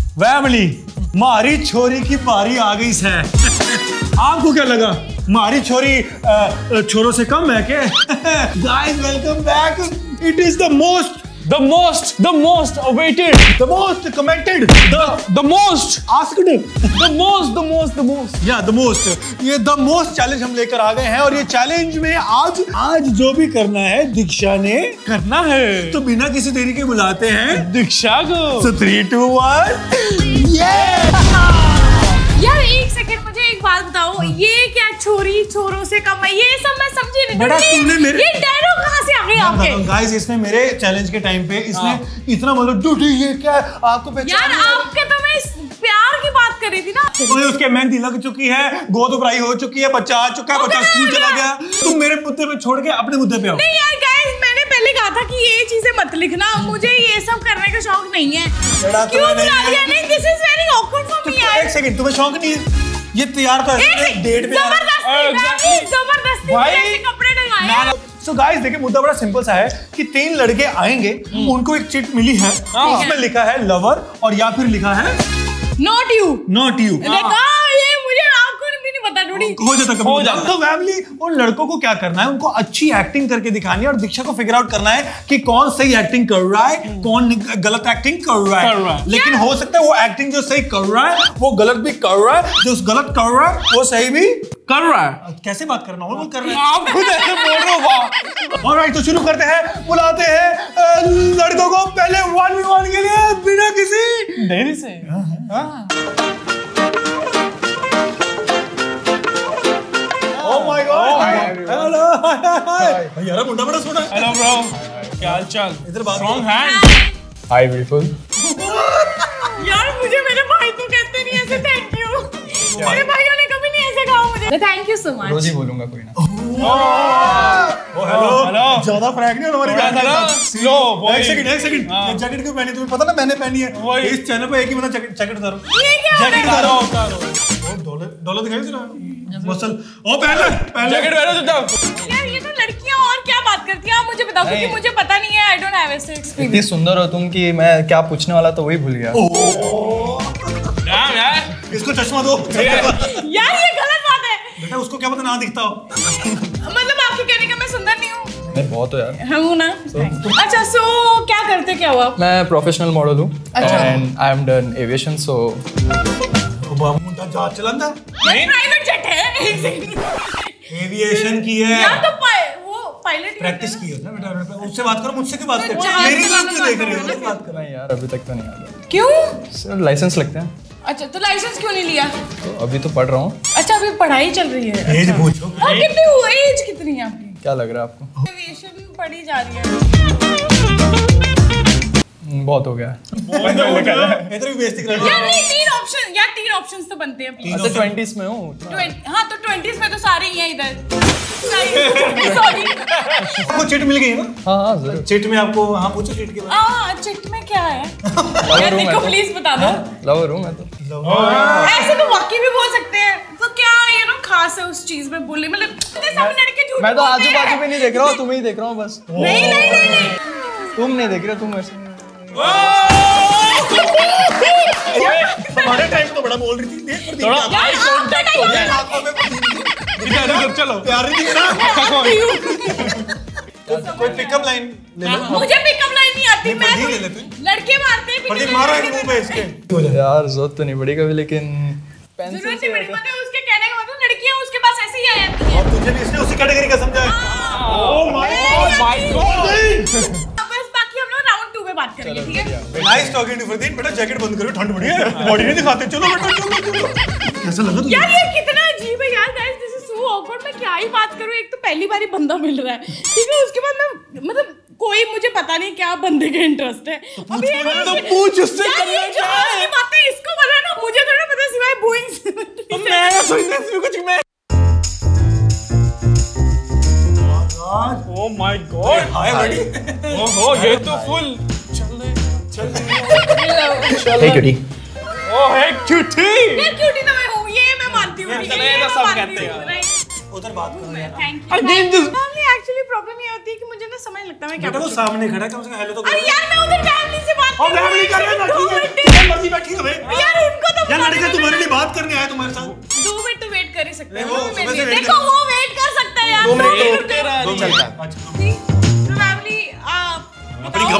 Family मारी छोरी की बारी आ गई है। आपको क्या लगा मारी छोरी छोरों से कम है क्या? Guys welcome back. It is the most awaited, the most commented, the most asked, the most yeah the most ये the most चैलेंज हम लेकर आ गए हैं और ये चैलेंज में आज जो भी करना है दीक्षा ने करना है, तो बिना किसी देरी के बुलाते हैं दीक्षा को। So 3, 2, 1 यार एक सेकंड, मुझे एक बात बताओ, ये क्या छोरी छोरों से कम है? ये सब मैं समझी नहीं। बेटा तुमने मेरे ये डायलॉग कहाँ से आ गए आपके? गाइस इसने मेरे चैलेंज के टाइम पे इसने इतना मतलब झूठी ये क्या आपको पहचान यार आपके तो मैं प्यार की बात कर रही थी ना। उसके मेहंदी लग चुकी है, गोद उभराई हो चुकी है, बच्चा आ चुका है, बच्चा स्कूल चला गया, तुम मेरे मुद्दे पे छोड़ के अपने मुद्दे पे आओ। नहीं यार गाइस, मैंने पहले कहा था कि ये चीजें मत लिखना, मुझे ये सब करने का शौक नहीं है। क्यों बुला लिया? नहीं, this is very awkward for me यार। एक सेकंड, तुम्हें शौक नहीं है? ये तैयार तो डेट पे जबरदस्ती भाई कपड़े डलवाए। सो गाइस देखिए, मुद्दा बड़ा सिंपल सा है कि 3 लड़के आएंगे, उनको एक चिट मिली है, उसमें लिखा है लवर और या फिर लिखा है नॉट यू। देखा, ये मुझे आपको भी नहीं पता। थोड़ी हो जाता। तो फैमिली उन लड़कों को क्या करना है, उनको अच्छी एक्टिंग करके दिखानी है और दीक्षा को फिगर आउट करना है कि कौन सही एक्टिंग कर रहा है, कौन गलत एक्टिंग कर रहा है। लेकिन हो सकता है वो एक्टिंग जो सही कर रहा है वो गलत भी कर रहा है, जो गलत कर रहा है वो सही भी कर रहा है। कैसे बात करना नॉर्मल कर रहे हैं आप खुद ऐसे बोल रहे हो। ऑलराइट, तो शुरू करते हैं। बुलाते हैं लड़कों को पहले 1v1 के लिए बिना किसी देरी से। Oh my God! Hello! यार मुंडा बड़ा सोना है। Hello bro, क्या हाल चाल? इधर बात। Strong hand. Hi beautiful. यार मुझे मेरे भाई तो कहते नहीं ऐसे थैंक यू। मेरे भाइयों ने कभी नहीं ऐसे कहा मुझे। Thank you so much. रोज ही बोलूंगा कोई ना। हेलो। ज्यादा फ्रैग नहीं हमारी बात। Slow boy. एक सेकंड। ये जैकेट क्यों पहनी? तुम्हें पता ना मैंने पहनी है। इस चैनल पे एक ही बंदा जैकेट उतारो। ये क्या? जैकेट उतारो। डॉलर दिखाई दे रहा है। मसल। ओ पहले जैकेट पहनो चुपचाप। यार ये तो लड़कियां और क्या बात करती हैं, आप मुझे बताओ क्योंकि मुझे पता नहीं है। आई डोंट हैव ऐसे एक्सपीरियंस। इतनी सुंदर हो तुम कि मैं क्या पूछने वाला तो वही भूल गया। यार इसको चश्मा दो। यार ये गलत बात है। बेटा उसको क्या पता ना दिखता हो। मतलब आपके कहने का मैं सुंदर नहीं हूँ? मैं बहुत हो यार। हूँ ना। अच्छा सो क्या करते क्या हुआ? मैं प्रोफेशनल मॉडल हूँ अच्छा। And I am done aviation so. मुंडा जहाज चलाता नहीं, प्राइवेट जेट है। एक सेकंड। एविएशन की है यार तो वो पायलट प्रैक्टिस की है ना बेटा। उससे बात करो, मुझसे क्यों बात कर रहे हो? मेरी तरफ क्यों देख रहे हो? बात कर। नहीं यार अभी तक तो नहीं आया। क्यों? सर लाइसेंस लगते हैं। अच्छा तो लाइसेंस क्यों नहीं लिया? तो अभी तो पढ़ रहा हूँ। अच्छा अभी पढ़ाई चल रही है। एज पूछो। और कितनी हुई? एज कितनी है आपकी? क्या लग रहा है आपको? एविएशन पढ़ी जा रही है। बहुत हो गया। इधर भी बेइज्जती कर रहे हो। यार नहीं, 3 ऑप्शंस तो बनते हैं प्लीज। अच्छा 20s में हूँ। हाँ तो 20s में तो सारे ही हैं इधर। सॉरी। आपको चिट मिल गई है ना? हाँ जरूर। चिट में आपको हाँ पूछो चिट के बारे में। चिट में क्या है? लवर हूँ देखो प्लीज बता दो। लवर हूँ मैं तो। ऐसे तो वाकई भी बोल सकते हैं। तो क्या ये ना खास है उस चीज में बोलने, मतलब सब लड़के झूठ मैं तो बोलते आजू हैं। बाजू पे नहीं देख रहा हूँ, तुम्हें ही देख रहा हूँ बस। नहीं। तुम नहीं देख रहे, तुम ऐसे। हमारे टाइम तो बड़ा बोल रही थी। देख पर थोड़ा देख आई कांटेक्ट हो गया। आंखों में इधर चलो। प्यार नहीं दिख रहा। कोई पिकअप लाइन ले लो। मुझे पिकअप लाइन नहीं आती। मैं ले ले तू। लड़के मारते हैं पर मारो एक मुंह पे इसके। यार जरूरत तो नहीं पड़ी कभी, लेकिन जरूरत नहीं पड़ी। मतलब उसके कहने का मतलब लड़कियां उसके पास ऐसे ही आ जाती हैं। और तुझे भी इसने उसी कैटेगरी का समझा है। Oh my god. बस बाकी हम लोग राउंड 2 में बात करेंगे, ठीक है? Nice talking to Fardeen. बेटा जैकेट बंद करो, ठंड बड़ी है, बॉडी नहीं दिखाते। चलो बेटा चलो। कैसा लगा तुझे? यार ये कितना अजीब है यार। Guys this is so awkward. मैं क्या ही बात करूं, एक तो पहली बार ही बंदा मिल रहा है, ठीक है? उसके बाद मैं मतलब कोई मुझे पता नहीं क्या बंदे का इंटरेस्ट है। तो पूछ उससे करना क्या है? बातें इसको पता है ना, मुझे थोड़ा पता सिवाय बोइंग से। मैं सुनने कुछ मैं। Oh my God. हाय बड़ी। ओहो ये तो फुल। हे क्यूटी। ओह है क्यूटी। यार क्यूटी तो मैं हूं, ये मैं मानती हूं। चलो, ये तो सब कहते हैं। उधर बात करो यार। Thank you. Again this- actually problem ये होती है कि मुझे ना समझ लगता है मैं क्या बेटा वो सामने खड़ा है, कम से कम हेलो तो अरे यार मैं उधर फैमिली से बात और फैमिली कर रहे हैं। बैठी है, मर्जी बैठी है।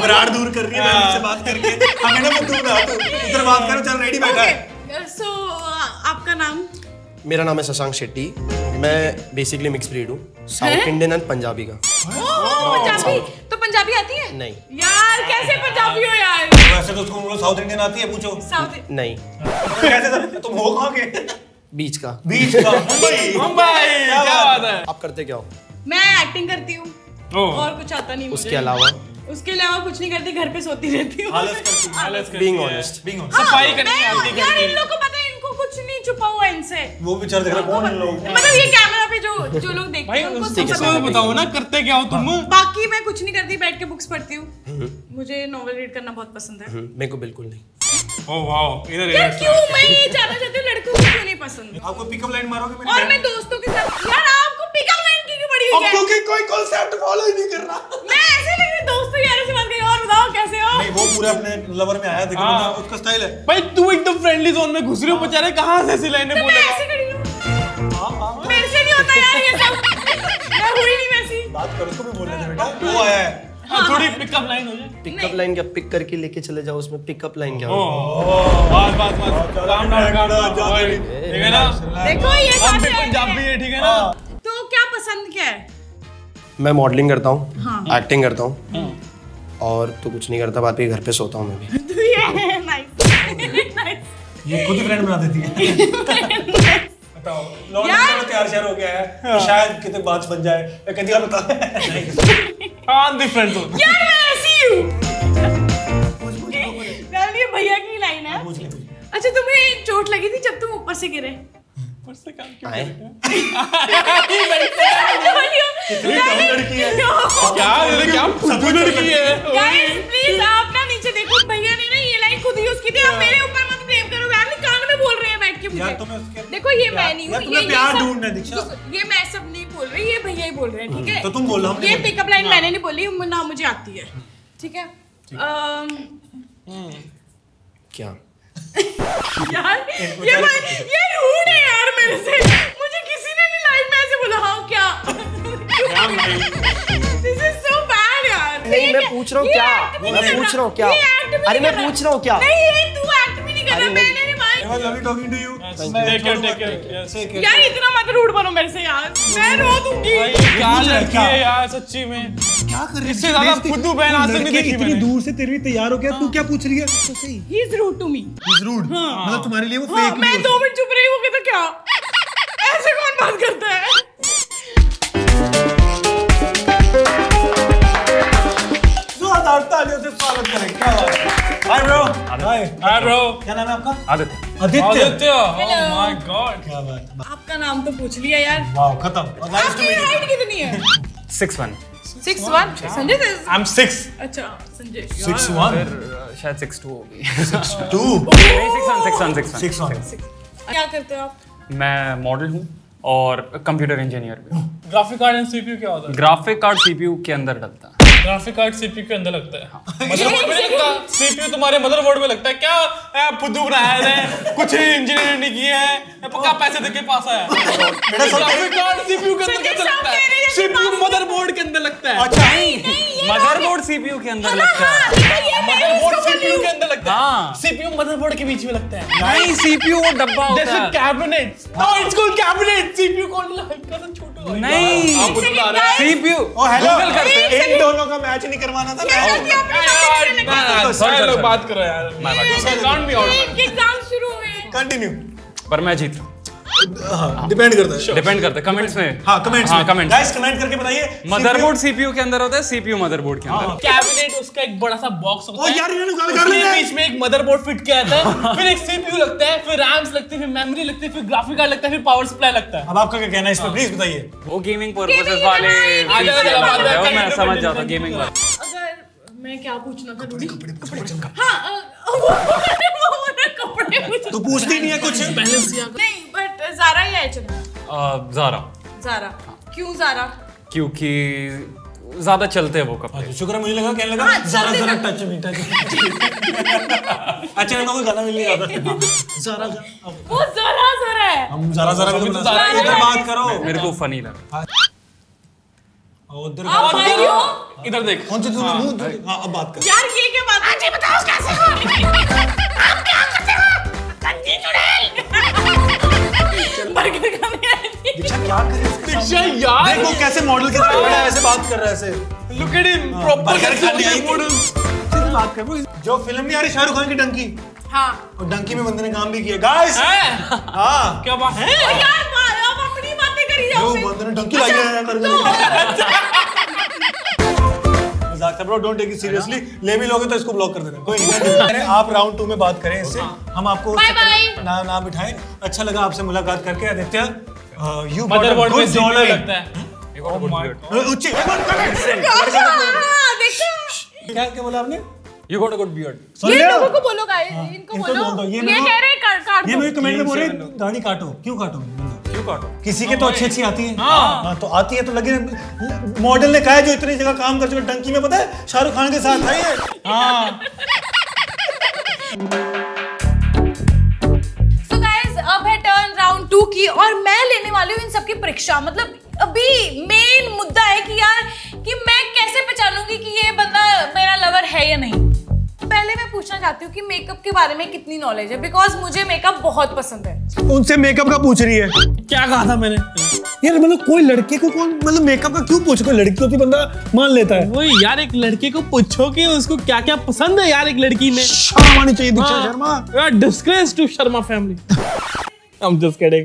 दरार दूर कर रही है फैमिली से बात करके। हमें ना तू इधर बात करो, चल रेडी बैठा है। सो आपका नाम? मेरा नाम है शशांक शेट्टी। मैं बेसिकली मिक्स ब्रीड हूँ, साउथ इंडियन एंड पंजाबी का। पंजाबी? तो पंजाबी आती है? नहीं यार कैसे पंजाबी हो यार? वैसे तो उसको साउथ इंडियन आती है, पूछो। साउथ नहीं। कैसे तुम हो कहाँ के? बीच का। बीच का, मुंबई। मुंबई, क्या बात है? आप करते क्या हो? मैं एक्टिंग करती हूँ और कुछ आता नहीं मुझे। उसके अलावा कुछ नहीं करती, घर पे सोती रहती हूँ। Being honest. सफाई करनी आती यार इन लोगों को पता है, इनको कुछ नहीं छुपा हुआ इनसे। वो बेचारे देख रहे कौन है लोग। मतलब ये कैमरा पे जो लोग देखते हैं उनको सब पता है। बताओ ना, करते क्या हो तुम? बाकी मैं कुछ नहीं करती, बैठ के बुक्स पढ़ती हूँ। मुझे नॉवेल रीड करना बहुत पसंद है। मेरे को बिल्कुल नहीं। ओह वाओ, इधर यार क्यों? मैं ये जानना चाहती हूँ लड़कों को क्यों नहीं पसंद? आपको पिकअप लाइन मारोगे? और मैं दोस्तों के साथ। यार आपको पिकअप लाइन की क्यों पड़ी हुई है? क्योंकि कोई कांसेप्ट फॉलो ही नहीं कर रहा। मैं ऐसे लगी दोस्तों यारों से बात करी, और बताओ कैसे हो? नहीं, वो पूरे अपने लवर में आया, देखो ना उसका स्टाइल है। भाई तू एकदम फ्रेंडली जोन में घुस रही हो, बेचारे कहाँ से ऐसी लाइनें तो बोल मैं रहे ऐसे खड़ी हूँ। मेरे से नहीं होता यार ये सब। मैं हुई नहीं वैसी। बात करो, उसको भी बोलने दे बेटा, वो आया है। हो? थोड़ी पिकअप लाइन हो जाए। पिकअप लाइन क्या? पिक करके लेके चले जाओ, उसमें पिकअप लाइन क्या? बस काम ना ठीक है ना? देखो ये हम बात भी है। पंजाबी है, ठीक है ना? तो क्या पसंद क्या है? मैं मॉडलिंग करता हूँ, एक्टिंग करता हूँ, और तो कुछ नहीं करता। बाद में घर पे सोता हूँ मैं भी। तो ये नाइस। ये खुद ही फ्रेंड बना देती है। बताओ, लोग तैयार श्यार हो गया है, तो शायद कितने बात बन जाए। मैं कहती हूँ बता। On the front zone. यार मैं ऐसी हूँ। यार ये भैया की लाइन है। अच्छा तुम्हें चोट लगी थी जब तुम ऊपर से गिरे? आए? क्या फुद्दू लड़की है? गाइस प्लीज आप ना नीचे देखो, भैया ने ना ये लाइन खुद यूज की थी। आप मेरे ऊपर मत ब्लेम करो, फैमिली कान में बोल रहे हैं बैठ के मुझे। यार तुम्हें उसके देखो ये मैं नहीं हूँ, तुम्हें प्यार ढूंढना है दीक्षा। ये मैं सब नहीं बोल रही, ये भैया ही बोल रहे हैं, ठीक है? तो तुम बोल रहा, ये पिकअप लाइन मैंने नहीं बोली ना, मुझे आती है, ठीक है? क्या? यार ये रूड है यार मेरे से। मुझे किसी ने नहीं लाइफ में ऐसे बोला। हाँ क्या? This is so bad यार। नहीं, मैं पूछ रहा हूँ क्या? मैं पूछ रहा हूँ क्या? अरे मैं पूछ रहा हूँ क्या? नहीं ये तू एक्ट भी नहीं कर रहा, मैंने नहीं मानी। I was lovely talking to you. Take care. यार इतना मत रूड बनो मेरे से यार, मैं रो दूंगी। क्या लड़की है यार, सच्ची में। क्या कर रही है? इससे ज्यादा फुद्दू बहन आज तक नहीं देखी इतनी मैंने। दूर से तेरे लिए तैयार हो गया, तू क्या पूछ रही है? तो सही। He is rude to me। He's rude. मतलब तुम्हारे लिए वो हाँ, फेक मैं 2 मिनट चुप रही हूँ तो क्या? ऐसे कौन बात करता है? तालियों से स्वागत करें। क्या बात है? Hi bro. Hi bro. क्या नाम है आपका? Aditya. Aditya. Oh Hello. my God. क्या बात है? आपका नाम तो पूछ लिया यार। वाह, खत्म। Nice to आपकी meet you. हाइट कितनी है? 6'1". 6'1". संजय से? I'm 6. अच्छा संजय। 6'1". फिर शायद 6'2" होगी। 6'2". नहीं 6'1". क्या करते हो आप? मैं मॉडल हूँ और कंप्यूटर इंजीनियर भी हूँ। ग्राफिक कार्ड एंड सीपीयू क्या होता है? ग्राफिक कार्ड सीपीयू के अंदर डलता है। ग्राफिक कार्ड सीपीयू के अंदर लगता है। मदरबोर्ड में नहीं लगता, सीपीयू तुम्हारे मदरबोर्ड में लगता है। क्या फुद्दू बनाया है, कुछ इंजीनियर नहीं किया है, पक्का पैसे देके पास आया। ग्राफिक कार्ड सीपीयू के अंदर कैसे लगता है? सीपीयू मदरबोर्ड के अंदर लगता है। अच्छा, मदरबोर्ड सीपीयू के अंदर लगता है। मदरबोर्ड सीपीयू के अंदर लगता है। हाँ। सीपीयू मदरबोर्ड के बीच में लगता है। नहीं सीपीयू वो डब्बा होता जैसे है। Cabinet. No it's called cabinet. CPU कौन हल्का सा छोटा होता है। नहीं आप बता रहे हैं। सीपीयू ओ हेलो, गूगल करते हैं। इन दोनों का मैच नहीं करवाना था। सारे लोग बात करो यार। Count me out. एग्जाम शुरू हुए। कंटिन्यू। पर मैं जीत डिपेंड करता है। डिपेंड करता है कमेंट्स में। हाँ कमेंट्स हाँ कमेंट्स। गाइस कमेंट करके बताइए। मदरबोर्ड सीपीयू के अंदर होता है, सीपीयू मदरबोर्ड के अंदर। कैबिनेट उसका एक बड़ा सा बॉक्स होता ओ है। यार इन्होंने गाली कर उसके लिया। बीच में एक मदरबोर्ड फिट किया जाता है, फिर एक सीपीयू लगता है, फिर रैम्स लगती है, फिर मेमोरी लगती है, फिर ग्राफिक कार्ड लगता है, फिर पावर सप्लाई लगता है। अब आपका क्या कहना है इस पे, प्लीज बताइए। वो गेमिंग पर्पसेस वाले आ जाओ, चीज़ बात है, है, मैं कमेंट समझ करो, जाता गेमिंग वाला। अगर मैं क्या पूछना था रूडी? हाँ कपड़े पूछ। तो पूछती नहीं है कुछ। नहीं बट ज़ारा या H&M? ज़ारा। क्यों ज़ारा? क्योंकि ज्यादा चलते हैं वो कपड़े। शुक्र है मुझे लगा कहने लगा जरा जरा टच मी टच। अच्छा इनको कोई गाना मिल नहीं रहा था। जरा वो ज़रा है। हम जरा जरा भी तो जरा इधर बात करो। मेरे को फनी लगा। उधर आप भाई हो? इधर देख। कौन सी तूने मुंह? हाँ अब बात कर यार ये क्या बात है? जी बताओ कैसे हो? आप क्या करते हो? कंजी चुड़ैल। बर्गर खाने आई थी। दीक्षा क्या कर रही है? दीक्षा यार देखो कैसे मॉडल के साथ खड़ा है, ऐसे बात कर रहा है ऐसे। Look at him proper burger खाने आई थी। सीधी बात कर bro। जो फिल्म नहीं आ रही शाहरुख खान की डंकी, हाँ और डंकी में बंदे ने काम भी किया गाइस। हाँ क्या बात है? ओ यार आप अपनी बातें करी जाओ जो बंदे ने डंकी लाई है करने। मजाक था bro, don't take it seriously. ले भी लोगे तो इसको ब्लॉक कर देना, कोई नहीं। आप राउंड 2 में बात करें इससे, हम आपको नाम बिठाएं। अच्छा लगा आपसे मुलाकात करके आदित्य। यू मदरबोर्ड में जॉन लगता है। क्या क्या बोला आपने? You got a good beard. ये लोगों को बोलो गाइस, इनको बोलो। ये कह रहे हैं काट ये दो। मुझे कमेंट में बोल रहे हैं दाढ़ी काटो। क्यों काटो? क्यों काटो? किसी के तो अच्छी आती है। हाँ तो आती है तो लगे। मॉडल ने कहा है जो इतनी जगह काम कर चुका डंकी में, पता है शाहरुख खान के साथ था ये। हाँ So guys, अब है टर्न राउंड 2 की और मैं लेने वाली हूँ इन सबकी परीक्षा। मतलब अभी मेन मुद्दा है कि यार कि मैं कैसे पहचानूंगी कि ये बंदा मेरा लवर है या नहीं। पहले मैं पूछना चाहती हूँ कि मेकअप के बारे में कितनी नॉलेज है, बिकॉज मुझे मेकअप बहुत पसंद है। उनसे मेकअप का पूछ रही है। क्या कहा था मैंने? यार मतलब कोई लड़के को कौन मतलब मेकअप का क्यों पूछे? कोई लड़की होती बंदा मान लेता है। वही यार, एक लड़के को पूछो कि उसको क्या क्या पसंद है यार एक लड़की में। शर्म आनी चाहिए दीक्षा शर्मा। यार disgrace to Sharma family. I'm just kidding.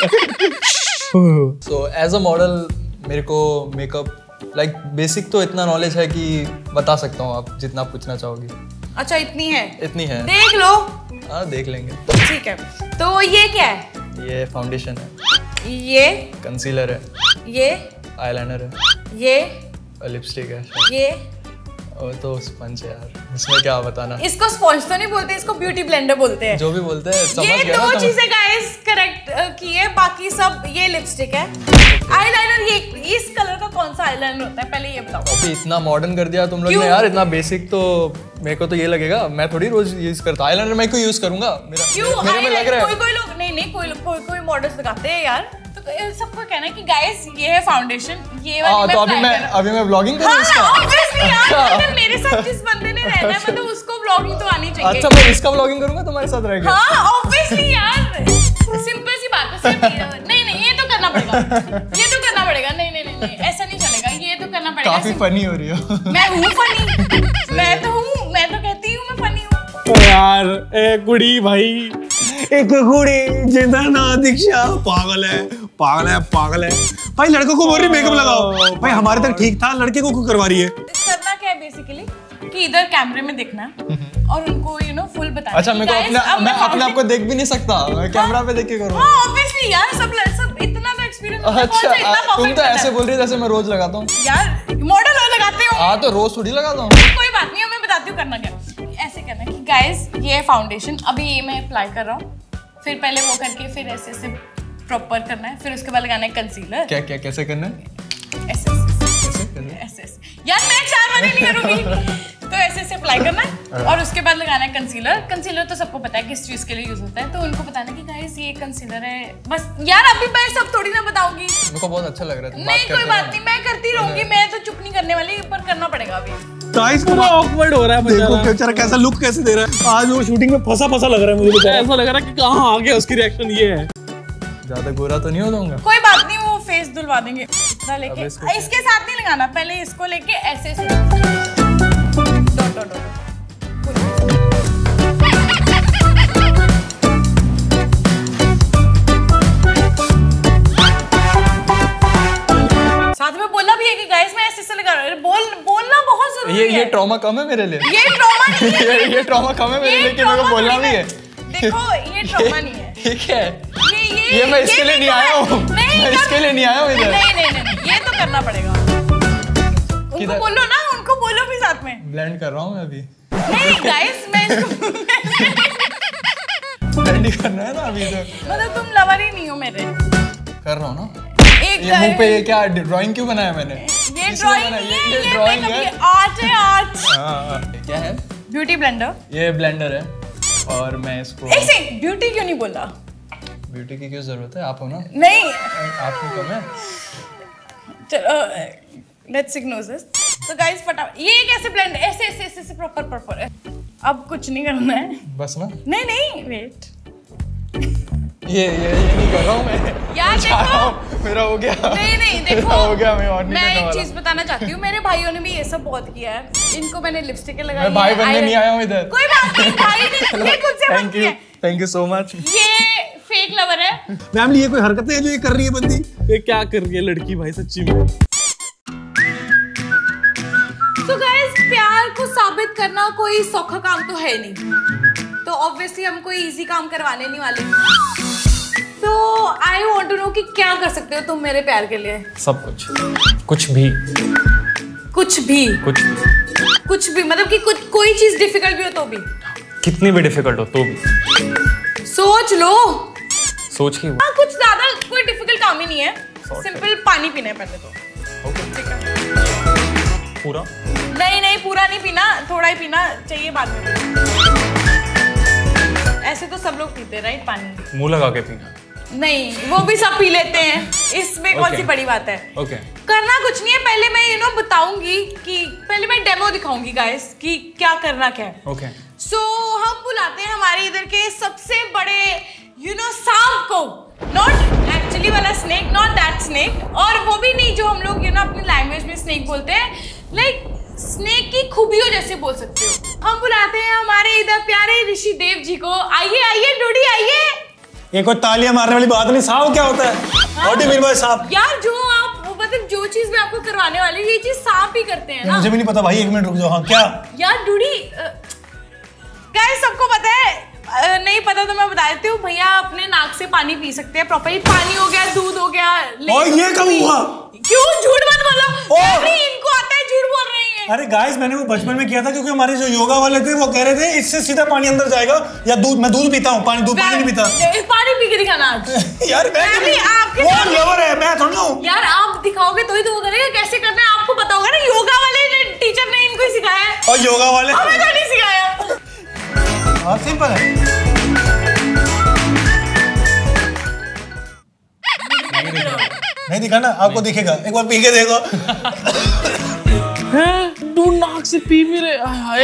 So as a model मेरे को मेकअप लाइक बेसिक तो इतना नॉलेज है कि बता सकता हूँ, आप जितना पूछना चाहोगी। अच्छा इतनी है? इतनी है। देख लो। हाँ देख लेंगे। ठीक है, तो ये क्या है? ये फाउंडेशन है, ये कंसीलर है, ये आईलाइनर है, ये लिपस्टिक है, ये और तो स्पंज है यार, इसमें क्या बताना। इसको स्पॉन्ज तो नहीं बोलते, इसको ब्यूटी ब्लेंडर बोलते हैं। जो भी बोलते हैं समझ ये गया ना दो तुम। चीजें गाइस करेक्ट की है, बाकी सब। ये लिपस्टिक है, आईलाइनर। ये इस कलर का कौन सा आईलाइनर होता है पहले ये बताओ। अभी इतना मॉडर्न कर दिया तुम लोग क्यों? ने यार, इतना बेसिक तो मेरे को तो ये लगेगा। मैं थोड़ी रोज यूज करता आईलाइनर, मैं क्यों यूज करूंगा? क्यों मेरे में लग रहा है। कोई लोग नहीं कोई मॉडल्स लगाते हैं यार। तो सबको कहना है कि गाइस ये है फाउंडेशन, ये वाली तो अभी मैं व्लॉगिंग करूँ हाँ, इसका? obviously यार, मतलब मेरे साथ जिस बंदे ने रहना है मतलब उसको व्लॉगिंग तो आनी चाहिए। अच्छा मैं इसका व्लॉगिंग करूंगा तुम्हारे साथ रह के? हाँ ऑब्वियसली यार, सिंपल सी बात है। नहीं ये तो करना पड़ेगा, ये तो करना पड़ेगा। नहीं ऐसा नहीं चलेगा, ये तो करना पड़ेगा। काफी फनी हो रही हो। मैं हूँ फनी, मैं तो कहती हूँ मैं फनी हूँ यार ए गुड़ी भाई, एक गुड़ी जिंदा ना दीक्षा पागल है भाई। लड़कों को बोल रही मेकअप लगाओ भाई, हमारे तक ठीक था, लड़के को क्यों करवा रही है? करना क्या है बेसिकली कि इधर कैमरे में देखना है और उनको फुल बताना। अच्छा मैं अपने आप को देख भी नहीं सकता, मैं कैमरा पे देख के करूँ? हाँ ऑब्वियसली यार, सब इतना तो एक्सपीरियंस। अच्छा तुम तो ऐसे बोल रही हो जैसे मैं रोज लगाता हूँ यार। मॉडल लगाते हो? हाँ तो रोज थोड़ी लगाता हूँ। कोई बात नहीं, मैं बताती हूँ करना क्या। ऐसे करना कि गाइस ये है फाउंडेशन, अभी ये मैं अप्लाई कर रहा हूँ, फिर पहले वो करके फिर ऐसे प्रॉपर करना है, फिर उसके बाद लगाना है कंसीलर। क्या कैसे करना है? ऐसे यार मैं 4 वाले नहीं करूंगी। तो ऐसे अप्लाई करना है और उसके बाद लगाना है कंसीलर तो सबको पता है किस चीज के लिए यूज होता है, तो उनको बताना कि गाइस ये कंसीलर है बस। यार अभी मैं सब थोड़ी ना बताऊंगी। मेरे को बहुत अच्छा लग रहा है। नहीं कोई बात नहीं, मैं करती रहूंगी, मैं तो चुप नहीं करने वाली, पर करना पड़ेगा अभी। गाइस पूरा ऑकवर्ड हो रहा है देखो बेचारा। बेचारा कैसा लुक कैसे दे रहा है। आज वो शूटिंग में फंसा लग रहा है मुझे बेचारा। ऐसा लग रहा है कि कहाँ आ गया, उसकी रिएक्शन ये है। ज्यादा गोरा तो नहीं हो जाऊंगा? कोई बात नहीं, वो फेस धुलवा देंगे लेके। इसके साथ नहीं लगाना, पहले इसको लेके ऐसे साथ में बोलना भी है कि गाइस मैं ऐसे लगा रहा हूं। बोलना बहुत जरूरी है। ये ट्रॉमा कम है मेरे लिए। ये ट्रॉमा नहीं है। ये ट्रॉमा कम है मेरे लिए कि मेरे को बोलना भी है। देखो ये ट्रॉमा नहीं है। ठीक है, ये मैं इसके लिए नहीं आया हूँ। मैं इसके लिए नहीं आया हूँ इधर। नहीं ये तो करना पड़ेगा। उनको बोलो ना, उनको बोलो भी साथ में। ब्लेंड कर रहा हूँ मैं अभी। नहीं गाइस मैं इसको ब्लेंड ही करना है ना अभी तो। मतलब तुम लवर ही नहीं हो मेरे। कर रहा हूँ ना। एक ये मुंह पे ये क्या ड्राइंग क्यों बनाया मैंने? ये ड्राइंग ये ड्राइंग है। आर्ट है आर्ट। हाँ क्या है? Beauty blender. ये ब्लेंडर है और मैं इसको। एक सेकंड, ब्यूटी क्यों नहीं बोला? ब्यूटी की क्यों जरूरत है? आप हो ना। नहीं आप क्यों कम है? चलो लेट्स इग्नोर दिस। तो गाइस फटाफट ये कैसे ब्लेंड ऐसे ऐसे ऐसे ऐसे प्रॉपर अब कुछ नहीं करना है बस ना। नहीं वेट ये नहीं कर रहा हूँ मैं यार देखो मेरा हो गया नहीं देखो हो गया मैं और नहीं मैं करने एक वाला। चीज बताना चाहती हूँ मेरे भाइयों ने भी ये सब बहुत किया है इनको मैंने लिपस्टिक लगाई मैं भाई बनने नहीं आया हूँ इधर। कोई बात नहीं भाई ने खुद से thank you thank you so much. ये फेक लवर है फैमिली ये कोई हरकतें हैं जो ये कर रही है बंदी ये क्या कर रही है लड़की भाई सच्ची में। तो गाइस प्यार को साबित करना कोई सौखा काम तो है नहीं तो ऑब्वियसली हम कोई इजी काम करवाने नहीं वाले तो आई वांट टू नो कि क्या कर सकते हो तुम मेरे प्यार के लिए सब कुछ भी मतलब कि कुछ कोई चीज डिफिकल्ट भी हो तो भी कितनी भी डिफिकल्ट हो तो भी सोच लो सोच के हाँ कुछ ज्यादा कोई डिफिकल्ट काम ही नहीं है सिंपल पानी पीना है पहले तो ठीक है पूरा नहीं पूरा नहीं पीना थोड़ा ही पीना चाहिए बाद में ऐसे तो सब लोग पीते हैं राइट पानी मुंह लगा के पीना नहीं वो भी सब पी लेते हैं इसमें कौन सी बड़ी बात है ओके करना कुछ नहीं है पहले मैं बताऊंगी कि पहले मैं डेमो दिखाऊंगी गाइस कि क्या करना क्या है ओके सो हम बुलाते हैं हमारे इधर के सबसे बड़े सांप को नॉट एक्चुअली वाला स्नेक नॉट दैट स्नेक और वो भी नहीं जो हम लोग अपनी लैंग्वेज में स्नेक बोलते हैं लाइक स्नेक की खूबियों जैसे बोल सकते हो हम बुलाते हैं हमारे इधर प्यारे ऋषि देव जी को आइए डूडी आइए ये कोई तालियां मारने वाली बात नहीं सांप क्या होता है what do you mean by सांप यार जो आप मतलब जो चीज मैं आपको करवाने वाली हूँ ये चीज सांप ही करते हैं ना मुझे भी नहीं पता भाई 1 मिनट रुक जाओ हाँ क्या यार डूडी गाइस सबको पता है नहीं पता तो मैं बता देती हूँ भैया अपने नाक से पानी पी सकते हैं प्रॉपर्ली पानी हो गया दूध हो गया और ये कब हुआ क्यों झूठ मत बोलो इनको आता है झूठ बोल रही है अरे गाइस मैंने वो बचपन में किया था क्योंकि हमारे जो योगा वाले थे वो कह रहे थे इससे सीधा पानी अंदर जाएगा या दूध मैं दूध पीता हूँ पानी नहीं पीता पानी पी के दिखाना आज यार वो लवर है मैं थोड़ा हूँ यार आप दिखाओगे तो ही तो वो करेगा कैसे करना है आपको पता होगा ना योगा वाले टीचर ने इनको ही सिखाया है और योगा वाले हमें तो नहीं सिखाया बहुत सिंपल है नहीं दिखाना आपको दिखेगा एक बार पी के देखो तू नाक से पी भी रहे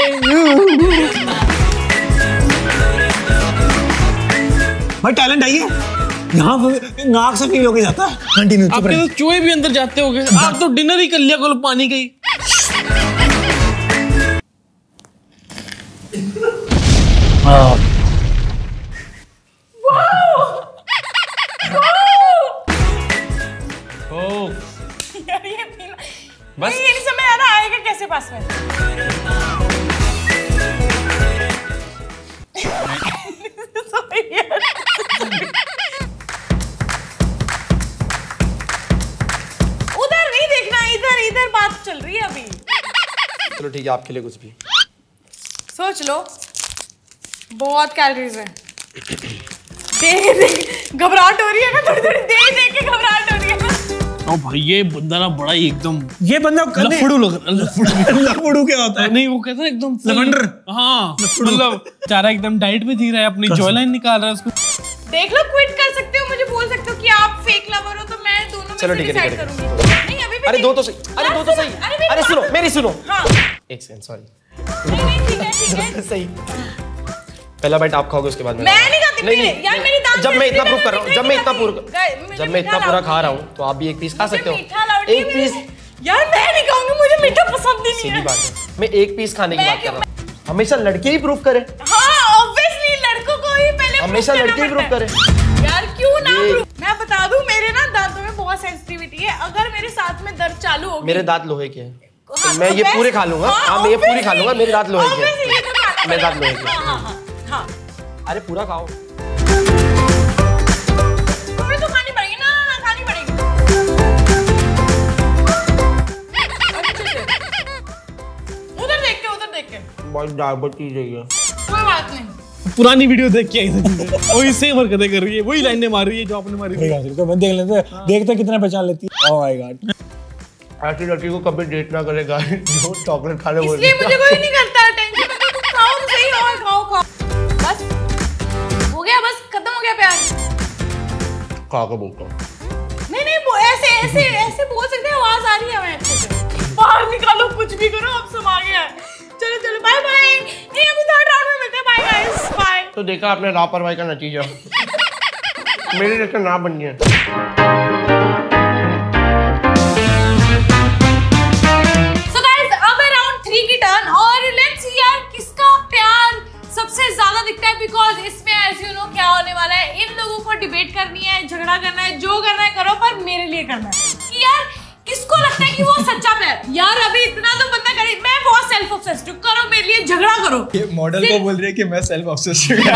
भाई टैलेंट है ये यहाँ नाक से फील होके जाता है कंटिन्यू आपके तो चूहे भी अंदर जाते होंगे आप तो डिनर ही कर लिया करो पानी का ही यार ये पीना बस ये नहीं समझ आ रहा आएगा कैसे पास में उधर नहीं देखना इधर बात चल रही है अभी चलो ठीक है आपके लिए कुछ भी सोच लो बहुत कैलोरीज है देख घबराहट हो रही है ना थोड़ी देख के घबराहट हो रही है ओ भाई ये बंदा ना बड़ा ही एकदम ये बंदा लफड़ू लग लफड़ू क्या होता है नहीं वो कहता है एकदम लवंडर हाँ मतलब चारा एकदम डाइट में जी रहा है अपनी जॉयलाइन निकाल रहा है उसको देख लो क्विट कर सकते हो मुझे बोल सकते हो कि आप फेक लवर हो तो मैं दोनों में चलो से ठीक है, डिसाइड ठीक है। करूंगी नहीं अभी भी अरे नहीं। दो तो सही अरे सुनो मेरी सुनो हाँ एक सेकंड सॉरी नहीं ठीक है सही पहला बाइट आप खाओगे उसके बाद मैं नहीं खाती पहले यार मेरी दांत जब मैं इतना से प्रूव कर रहा हूँ जब मैं इतना पूरा खा रहा हूँ हूँ तो आप भी एक पीस खा सकते हो एक पीस यार मैं नहीं खाऊंगी मुझे मीठा पसंद ही नहीं सीधी है बात है मैं एक पीस खाने की मैं बात कर रहा हूँ हमेशा लड़के ही प्रूव करें हाँ ऑब्वियसली लड़कों को ही पहले हमेशा proof लड़के ही करना प्रूव पड़ता करें है। यार क्यों ना proof? मैं बता दूं मेरे ना दांतों में बहुत सेंसिटिविटी है अगर मेरे साथ में दर्द चालू होगी मेरे दांत लोहे के हैं हाँ, मैं ये obviously- पूरे खा लूंगा हाँ, हाँ मैं ये पूरी खा obviously- लूंगा मेरे दांत लोहे के obviously ये तो खाना हैं मेरे दांत लोहे पड़ेगा। के हाँ, हैं हाँ, हाँ। अरे पूरा खाओ तुम्हें तो खानी पड़ेगी ना खानी पड़ेगी अच्छे से। उधर देख के बहुत डायबिटीज है कोई बात नहीं पुरानी वीडियो देख के आई थी वही सेम हरकतें कर रही है वही लाइनें मार रही है जो आपने मारी थी देख लेते देखते कितना पहचान लेती है ओह माय गॉड ऐसी लड़की को कभी डेट ना करेगा जो चॉकलेट खाने बोल इसलिए मुझे कोई नहीं करता टेंशन मत लो खाओ तो सही और खाओ बस हो गया बस खत्म हो गया प्यार खा के बोलता हूँ नहीं वो ऐसे बोल सकते हैं आवाज आ रही है हमें अच्छे से बाहर निकालो, कुछ भी करो, अब समा गया है। चलो चलो बाय बाय, ये अभी थर्ड राउंड में मिलते हैं। Bye guys, bye. तो देखा आपने लापरवाही का नतीजा। मेरे जैसे ना बनिए। So guys, अब है राउंड 3 की टर्न और लेट्स सी यार किसका प्यार सबसे ज्यादा दिखता है, बिकॉज इसमें एज यू नो क्या होने वाला है, इन लोगों को डिबेट करनी है, झगड़ा करना है, जो करना है करो, पर मेरे लिए करना है कि यार किसको लगता है कि वो सच्चा प्यार। यार अभी इतना तो बंदा करे, मैं बहुत सेल्फ ऑब्सेस्ड हूं, करो मेरे लिए, झगड़ा करो। ये मॉडल को बोल रही है कि मैं सेल्फ ऑब्सेस्ड हूं।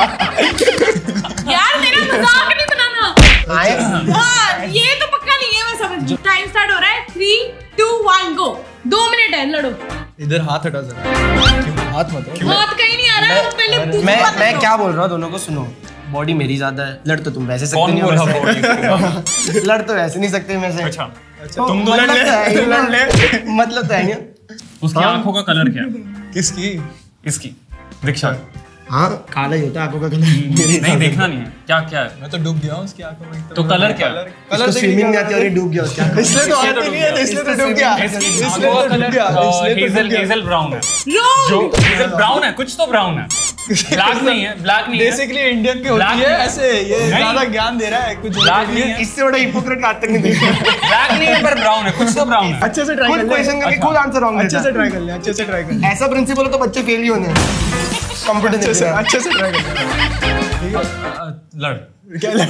यार मेरा मजाक नहीं बनाना। हाँ, ये तो पक्का नहीं है, मैं समझ। टाइम स्टार्ट हो रहा है, 3 2 1 गो। 2 मिनट है, लड़ो। इधर हाथ हटा जरा, हाथ मत रखो। हाथ कहीं नहीं आ रहा है, पहले मैं क्या बोल रहा हूँ, दोनों को सुनो। बॉडी मेरी ज्यादा है, लड़ तो तुम वैसे सकते नहीं हो। लड़ तो वैसे नहीं सकते मैं से। अच्छा तो तुम दो लड़ ले। मतलब तो है नहीं। उसकी आंखों का कलर क्या? किसकी? इसकी दीक्षा। हाँ, काला ही होता है आंखों का कलर। नहीं देखना नहीं है, क्या क्या है? मैं तो डूब गया हूँ उसकी आंखों में। तो कलर क्या? कलर स्विमिंग नहीं आती और ये डूब गया उसका। इसलिए तो आती नहीं है, इसलिए तो डूब गया। इसलिए तो डूब गया, इसलिए तो डूब गया। हेजल ब्राउन है। जो हेजल ब्राउन है, कुछ तो ब्राउन है। ब्लैक नहीं है, ब्लैक नहीं है। बेसिकली इंडियन की होती है ऐसे, ये ज्यादा ज्ञान दे रहा है कुछ। ब्लैक नहीं है, इससे बड़ा हिपोक्रेट आज तक नहीं देखा। ब्लैक नहीं है पर ब्राउन है, कुछ तो ब्राउन है। अच्छे से ट्राई कर खुद ले, क्वेश्चन करके खुद आंसर रॉन्ग अच्छे से ट्राई कर ले, अच्छे से ट्राई कर ले, ऐसा प्रिंसिपल हो तो बच्चे फेल ही होने हैं। अच्छे से ट्राई कर ले। लड़ क्या लड़?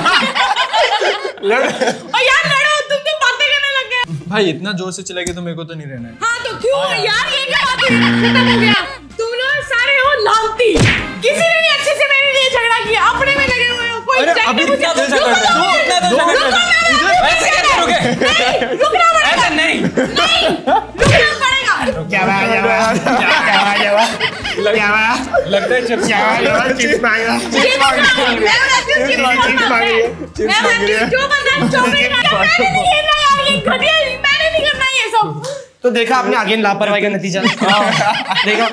और यार लड़ो, तुम तो बातें करने लग गए। भाई इतना जोर से चलेगी तो मेरे को तो नहीं रहना है। हाँ तो क्यों यार, ये क्या बात है, खत्म हो गया। तुम लोग सारे हो लालती, किसी ने भी अच्छे से मेरे लिए झगड़ा किया, अपने में लगे हुए हो। कोई अरे अभी मुझे क्या झगड़ रहे ऐसे कैसे करोगे? रुकना पड़ेगा, ऐसे नहीं, नहीं रुकना पड़ेगा। क्या लगता है चिप्स। मैंने नहीं करना ये सब। तो देखा आपने आगे लापरवाही का नतीजा। देखा।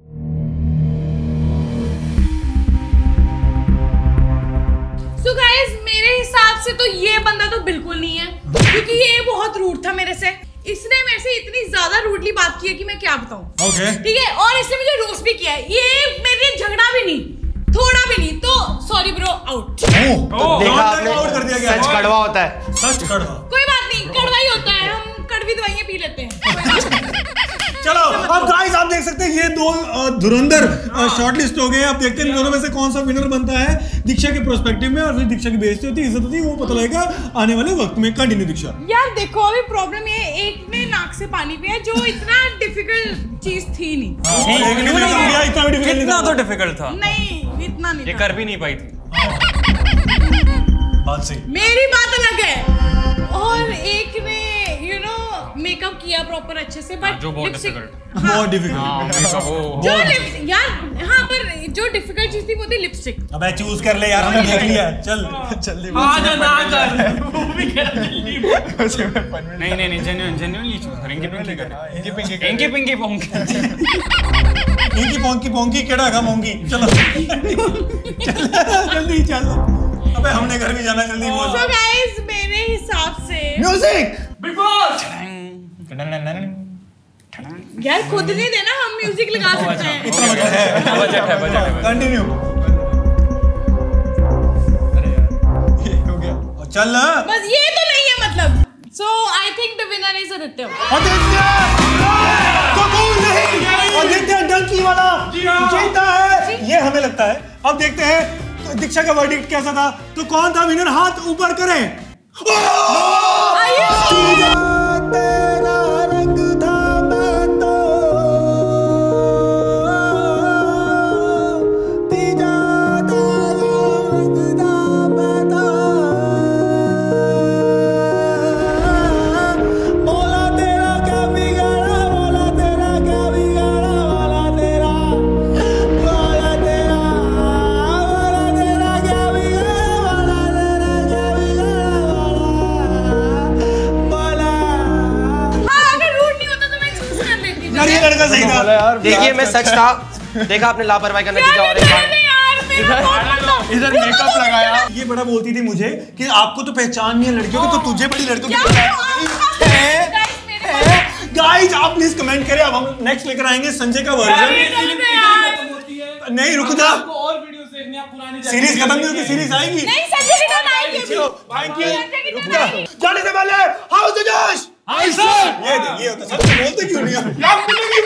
So guys, मेरे हिसाब से तो ये बंदा तो बिल्कुल नहीं है, क्योंकि ये बहुत रूड था मेरे से। इसने मेरे से इतनी ज्यादा रूडली बात की है कि मैं क्या बताऊं। Okay. ठीक है, और इसने मुझे रोस्ट भी किया है। ये मेरे लिए झगड़ा भी नहीं, थोड़ा भी नहीं। तो सॉरी ब्रो, आउट। देखा आपने, आउट कर दिया गया। सच कड़वा होता है। सच कड़वा। कोई बात नहीं, कड़वा ही होता है, हम कड़वी दवाइयां पी लेते हैं। चलो अब गाइस आप देख सकते हैं ये दो धुरंधर शॉर्टलिस्ट हो गए। अब देखते हैं इन दोनों में से कौन सा विनर बनता है दीक्षा के प्रोस्पेक्टिव में, और फिर दीक्षा की बेइज्जती होती है, इज्जत होती है, वो पता लगेगा आने वाले वक्त में। कंटिन्यू दीक्षा। यार देखो, अभी प्रॉब्लम ये, एक ने नाक से पानी पिया जो इतना डिफिकल्ट चीज थी नहीं। इतना तो डिफिकल्ट था। नहीं, इतना नहीं ये था। कर भी नहीं पाई थी। बात सही। मेरी बात अलग है। और एक ने यू नो मेकअप किया प्रॉपर अच्छे से, बट जो बहुत डिफिकल्ट। बहुत डिफिकल्ट। जो यार हाँ, पर जो डिफिकल्ट चीज थी वो थी लिपस्टिक। अबे चूज कर ले यार, हमने देख लिया। चल जल्दी आ जा ना कर। वो भी कह रहा जल्दी। नहीं जेन्युइनली चूज कर। Inky pinky ponky. Inky ponky ponky केड़ा का मोंगी। चलो जल्दी चल। अबे हमने घर भी जाना, जल्दी बोल। So guys, मेरे हिसाब से म्यूजिक। Big boss. यार खुद नहीं देना, हम म्यूजिक लगा सकते हैं। बजट है। कंटिन्यू। हो गया। चल ना। बस ये तो नहीं है मतलब। So I think the winner is Aditya. कबूल नहीं। आदित्य डंकी वाला जीता है, ये हमें लगता है। अब देखते हैं दीक्षा का वर्डिक्ट कैसा था। तो कौन था विनर, हाथ ऊपर करें। देखिए मैं सच था। देखा आपने लापरवाही का नतीजा। और इधर मेकअप लगाया। ये बड़ा बोलती थी मुझे कि आपको तो पहचान नहीं है लड़कियों की, तो तुझे बड़ी लड़कियों की आप प्लीज कमेंट करें। अब हम नेक्स्ट लेकर आएंगे संजय का वर्जन। नहीं रुक जा, और वीडियोस देखने आप पुरानी सीरीज खत्म नहीं होती, सीरीज आएगी। नहीं संजय की टर्न आएगी। Thank you. रुक जा, जाने से पहले हाउस जोश। Hi sir. ये होता सर, बोलते क्यों नहीं हो?